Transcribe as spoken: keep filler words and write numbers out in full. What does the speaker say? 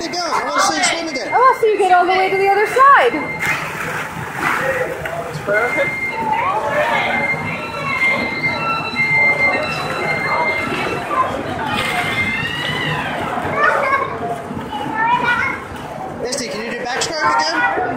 Keep going. I want to see you swim again. I want to see you get all the way to the other side. It's perfect. Misty, can you do backstroke again?